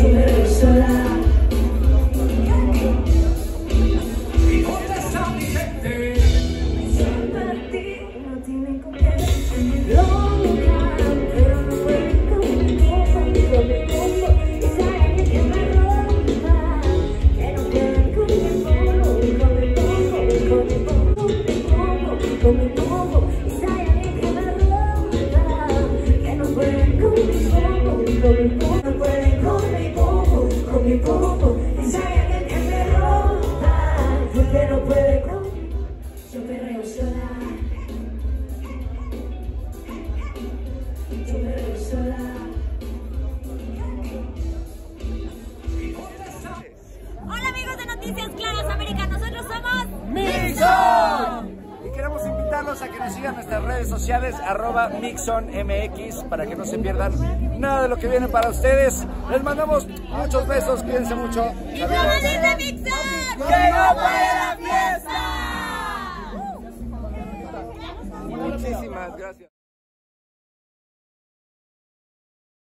yo me veo sola. Hola amigos de Noticias Claras América, nosotros somos Mixon. Y queremos invitarlos a que nos sigan en nuestras redes sociales @MixonMX para que no se pierdan nada de lo que viene para ustedes. Les mandamos muchos besos, cuídense mucho. ¡Y desde Mixon! ¡Que no pueda fiesta! Muchísimas gracias.